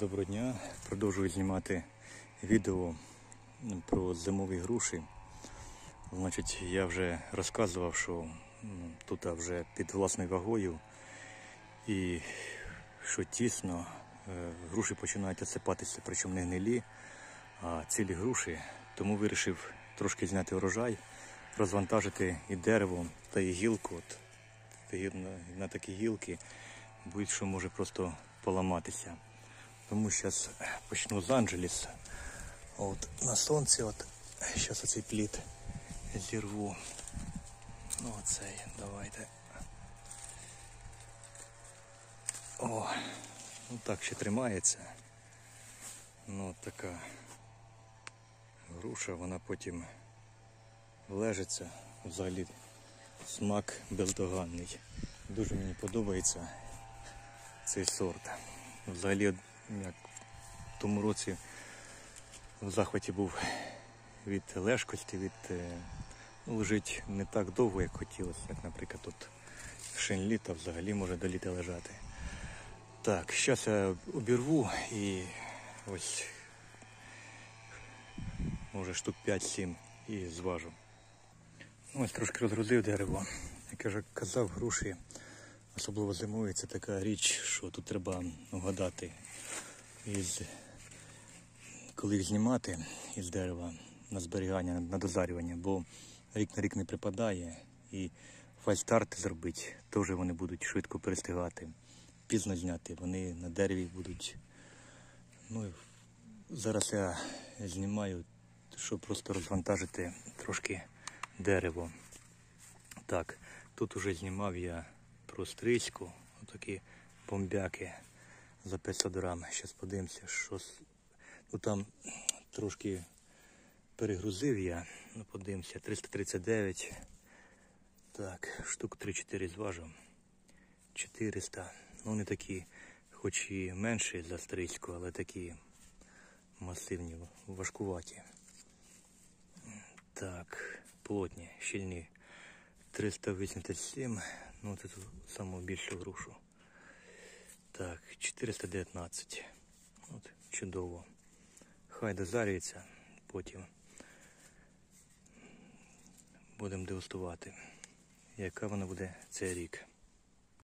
Доброго дня! Продовжую знімати відео про зимові груші. Значить, я вже розказував, що тут вже під власною вагою і що тісно, груші починають осипатися, причому не гнилі, а цілі груші. Тому вирішив трошки зняти урожай, розвантажити і дерево та і гілку. От, на такі гілки будь-що може просто поламатися. Тому зараз почну з Анджеліс. От на сонці, от зараз оцей плід зірву. Ну оцей, давайте. О, ну так ще тримається. Ну от така груша, вона потім лежиться. Взагалі смак бездоганний. Дуже мені подобається цей сорт. Взагалі, як в тому році в захваті був від лежкості, лежить не так довго, як хотілося, як, наприклад, тут шинліта взагалі може до літа лежати. Так, зараз я обірву і ось, може штук 5-7 і зважу. Ось трошки розгрузив дерево. Як я вже казав, груші, особливо зимою, це така річ, що тут треба вгадати, коли їх знімати із дерева на зберігання, на дозарювання, бо рік на рік не припадає, і фальстарт зробити, теж вони будуть швидко перестигати. Пізно зняти, вони на дереві будуть. Ну, зараз я знімаю, щоб просто розвантажити трошки дерево. Так, тут уже знімав я про стрижку, отакі бомбяки за 500 грам. Зараз подивимося, що... Ну там трошки перегрузив я, ну подивимося, 339. Так, штук 3-4 зважу. 400. Ну не такі, хоч і менші за стрижку, але такі масивні, важкуваті. Так, плотні, щільні. 387, ну це саму більшу грушу. Так, 419. От, чудово. Хай дозарюється, потім будемо дегустувати, яка вона буде цей рік.